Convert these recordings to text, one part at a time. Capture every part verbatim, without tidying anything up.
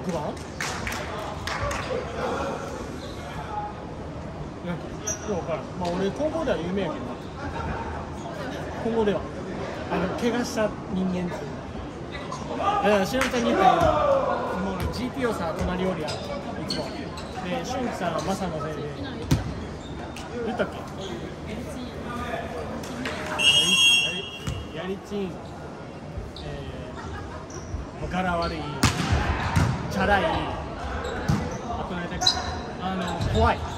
くばん？なんかよう分からん。まあ俺高校では有名やけど、高校ではあの怪我した人間っていう。だからしのぶちゃんに言ったけど、もう ジーピーオー さ隣おりやいつも。で、しゅんきさんはマサのせいで言ったっけ？やりちん、えー、柄悪い、チャラい、あと何だっけ、あの怖い。うん。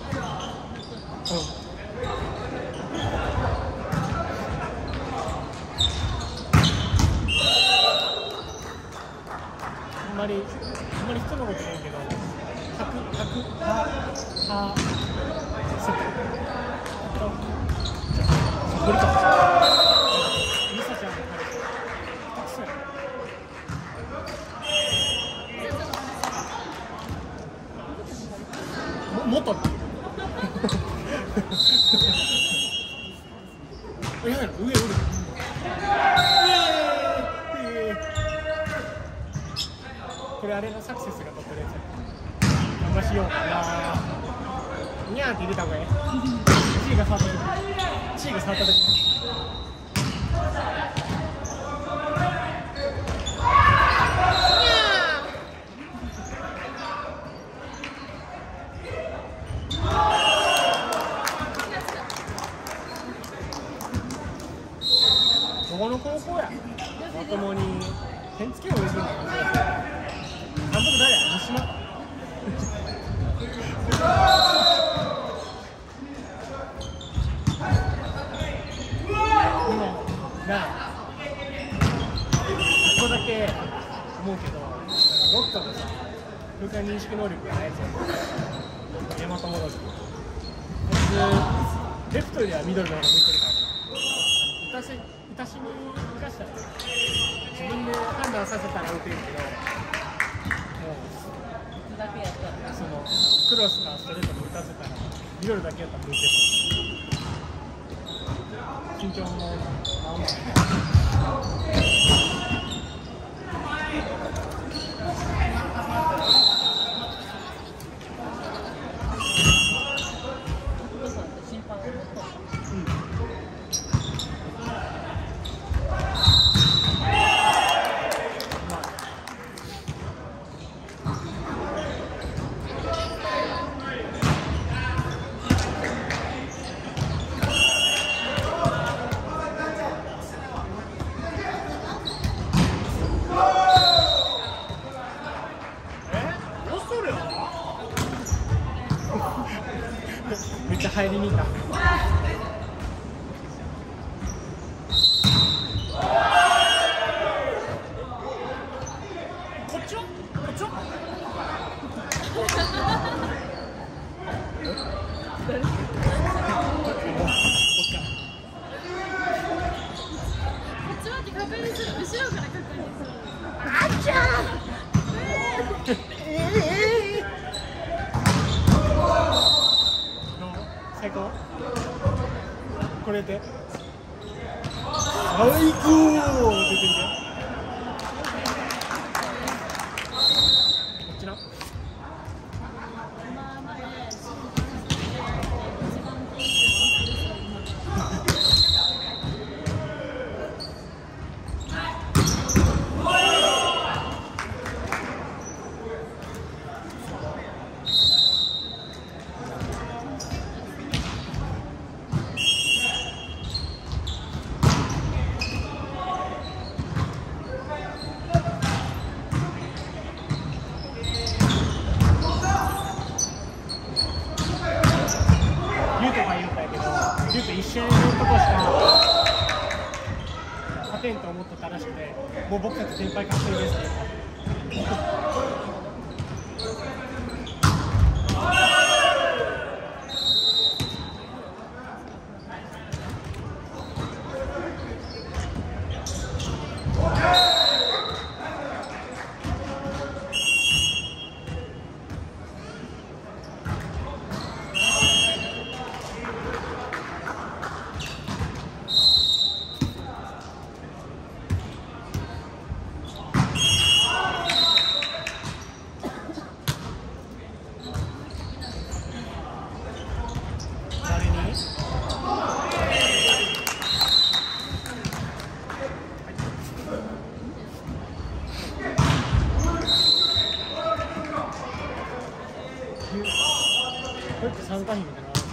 あんまり、あんまり人のこと言うけど、かく、かく、は、は、せっか。無理かもしれない。ミサちゃんの彼氏、下手くそや。も、元に。いやいや、上、上。これあれのサクセスが撮ってるやつや。あんましようかな。にゃーって入れた方がいい。チーが触った時に。チーが触った時に。どこの高校や。まともに点付けを入れるの。監督誰や。三島。なあ、一個だけ思うけど、どっかのさ、空間認識能力がないやつやん。大和戻り。あいつ、レフトよりはミドルの方が向いてるからな。打たせ、打たしに生かしたら、自分で判断させたら打てるけど、もう、その、クロスかストレートに打たせたら、ミドルだけやったら向いてる。身長もなんだ。めっちゃ入りにいた。こっちは？こっちは？ こっちはって確認する。後ろから確認する。 あっちゃー。最高。これで最高。出てみて。こっちな。リュウと一試合のとこしか勝てんと思ってたらしくて、もう僕たち先輩確定ですって言った。 参加費みたいなの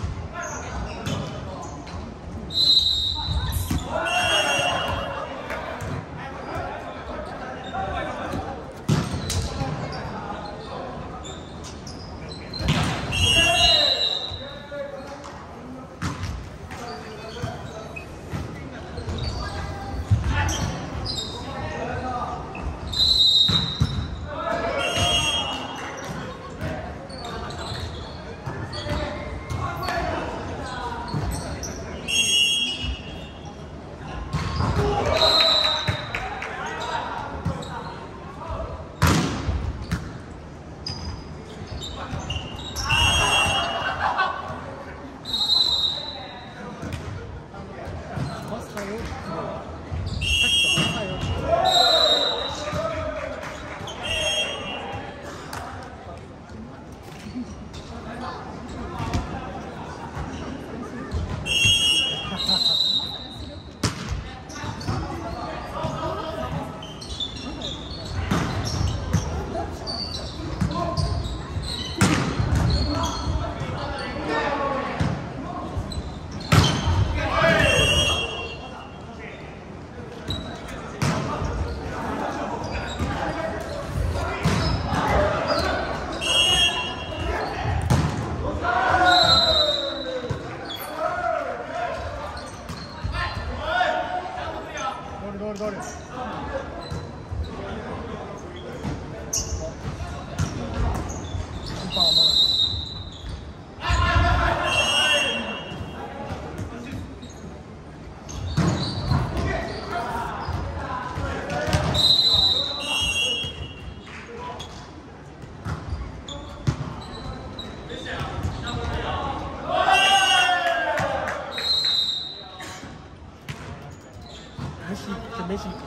飯行く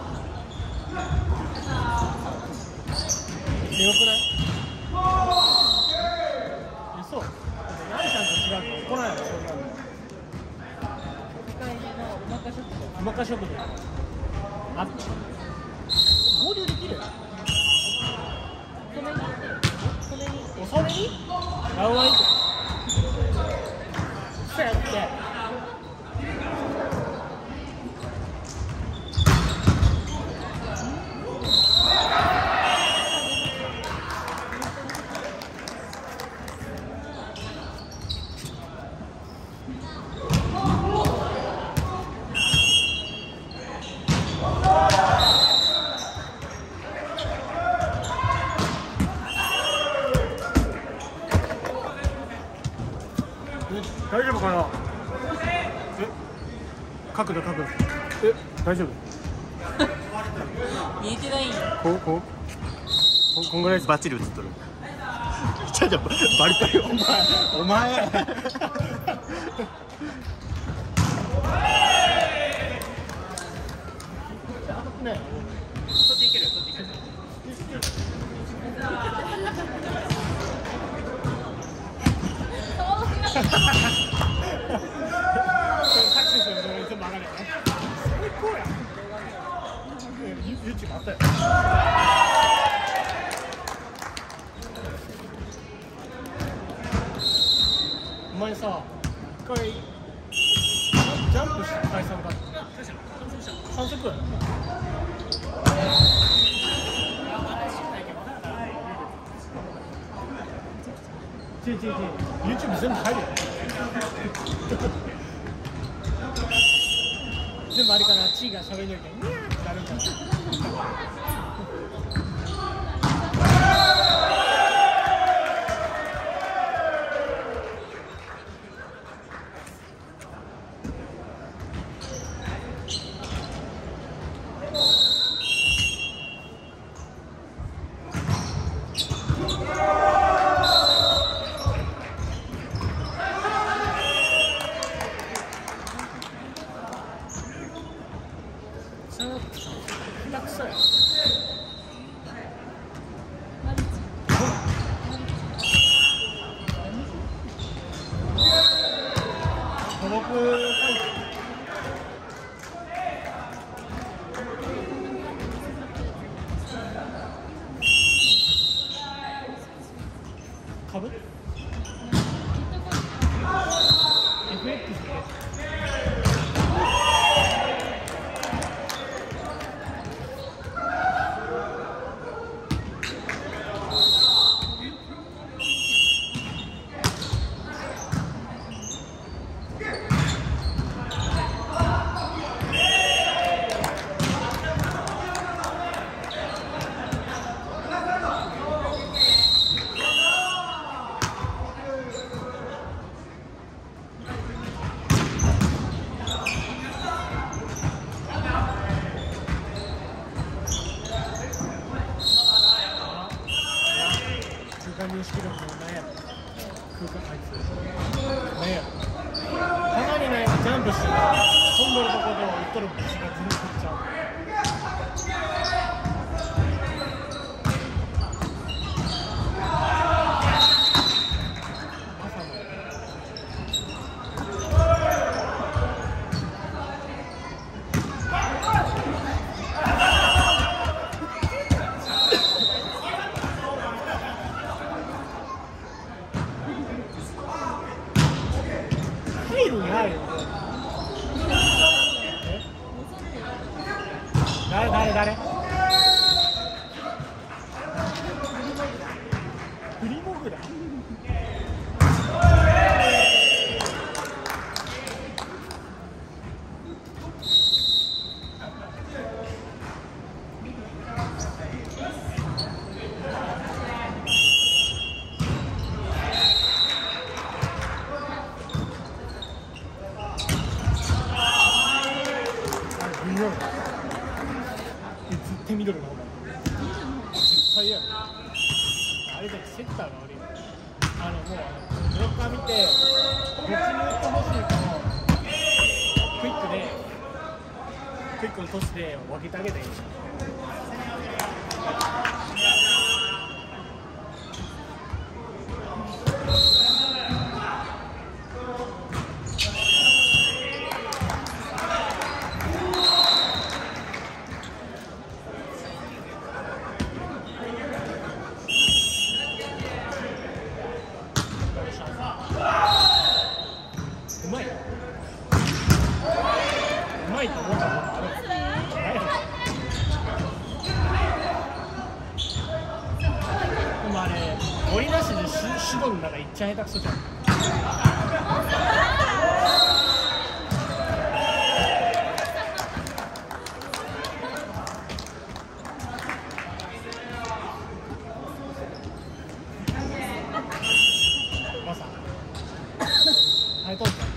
よくない？え、そう。ヤンちゃんと違うと怒らないの、そんなの。うまか食堂。あ、合流できる？遅めに？ラウワン行く。そうやって。大丈夫かな？え、角度角度。え、大丈夫？ 見えてないんや。 こうこう。ここんぐらいバッチリ映っとる。ちょちょバリバリお前お前。ね。そっち行ける？そっち行ける？YouTube あったよ。お前さ、一回ジャンプした回数が反則やろ。違う違う違う、YouTube 全部入るよ。全部あれかな、チーが喋るよりニャーってなるんかな。株？ 空間認識力の何や空間あいつ何やたまにねジャンプして飛んでるところでは打っとる虫が全然食っちゃう。誰誰誰フリモグラ絶対ミドルの方が絶対やる。あれだけセッターが悪い。あのもうあのブロッカー見てどっちに打ってほしいかをクイックでクイックのトスで分けてあげたらいい。うまい。うまいと思ったことある。でもあれ、折りなしでシドの中いっちゃ下手くそじゃん。まさ。はい、とんちゃん。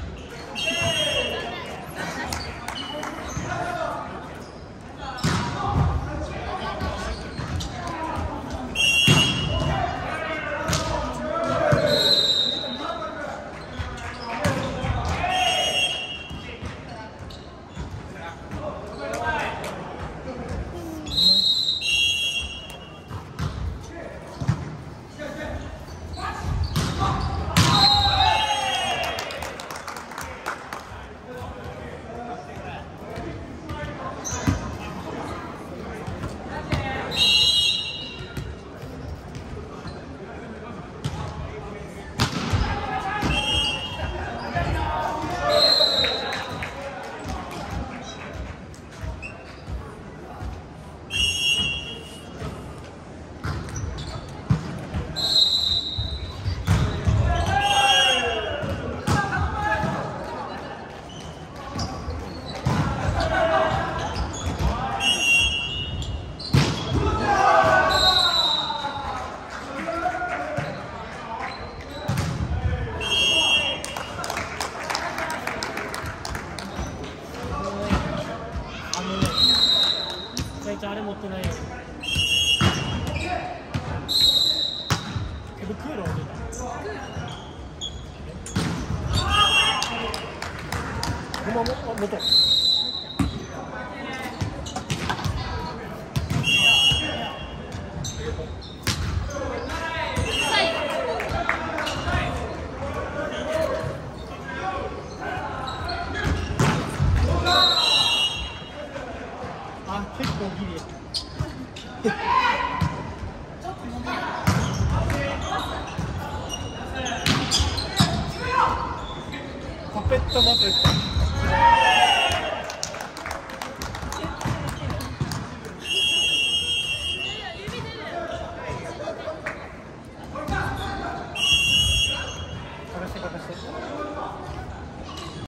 あれ持ってないよ。けどクーラー出た。ごまもあ元。あ、結構ギリ。パペットマペット。